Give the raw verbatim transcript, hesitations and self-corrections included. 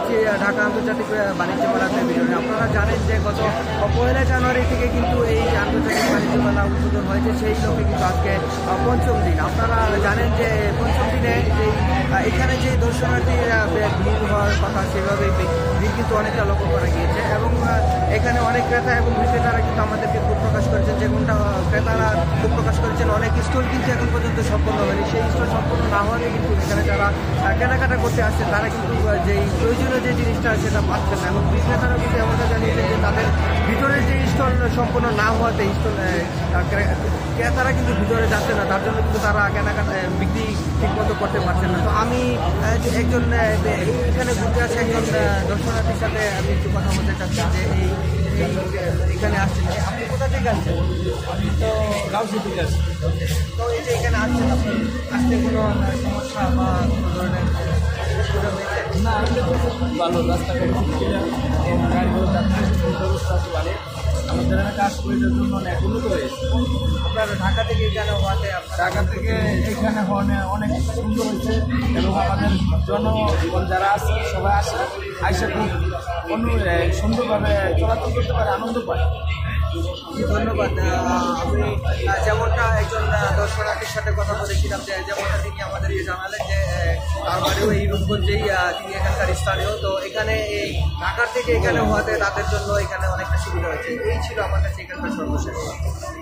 করছি ঢাকা আন্তর্জাতিক বাণিজ্য মেলাতে ভিডিও। আপনারা জানেন যে গত পয়লা জানুয়ারি থেকে কিন্তু এই আন্তর্জাতিক বাণিজ্য মেলা উদ্বোধন হয়েছে, সেই লোকে কিন্তু আজকে পঞ্চম দিন। আপনারা জানেন যে পঞ্চম দিনে যেই এখানে যে দর্শনার্থীরা ভিড় হওয়ার কথা সেভাবে ভিড় কিন্তু অনেকটা লক্ষ্য করা গিয়েছে এবং এখানে অনেক ক্রেতা এবং বিক্রেতারা কিন্তু আমাদেরকে খুব প্রকাশ করেছেন, যে কোনটা ক্রেতারা খুব প্রকাশ করেছেন অনেক স্টল কিন্তু এখন পর্যন্ত সম্পন্ন হয়নি। সেই স্টল সম্পন্ন না হওয়াতে কিন্তু এখানে যারা কেনাকাটা করতে আসছে তারা কিন্তু যেই প্রয়োজনীয় যে জিনিসটা সেটা পাচ্ছেন না, এবং বিক্রেতারা কিন্তু এমনটা জানিয়েছেন যে তাদের ভিতরে যে স্টল সম্পন্ন না হওয়াতে স্টল ক্রেতারা কিন্তু ভিতরে যাচ্ছে না, তার জন্য কিন্তু তারা কেনাকাটা বিক্রি ঠিকমতো করতে পারছেন না। তো আমি একজন এখানে ঘুরতে আসে একজন দর্শনার্থীর সাথে আমি একটু কথা বলতে চাচ্ছি যে এই এখানে আসছেন, আপনি কোথা থেকে আসছেন? আমি তো গাউসি থেকে আসছি। তো এই যে এখানে আসছেন, আপনি আসতে কোনো সমস্যা বা কোনো ধরনের না, ভালো রাস্তাঘাট গাড়িগুলো যাচ্ছে ব্যবস্থা আছে ভালো। আমাদের এখানে কাজ করে জন্য অনেক উন্নত হয়েছে। আপনার ঢাকা থেকে এখানে হওয়াতে ঢাকা থেকে এখানে হওয়ানে অনেক সুন্দর হয়েছে এবং আমাদের জনগণ যারা আছে সবাই আসে আইসা খুব অন্য সুন্দরভাবে চলাচল করতে পারে, আনন্দ পায়। ধন্যবাদ। আমি যেমনটা একজন দর্শনার্থীর সাথে কথা বলেছিলাম, যে যেমনটা তিনি আমাদেরকে জানালেন যে তার বাড়িও এই রূপগঞ্জেই, তিনি এখানকার স্থানীয়। তো এখানে এই ঢাকার থেকে এখানে হওয়াতে তাদের জন্য এখানে অনেকটা সুবিধা হয়েছে। এই ছিল আমার কাছে এখানকার সর্বশেষ।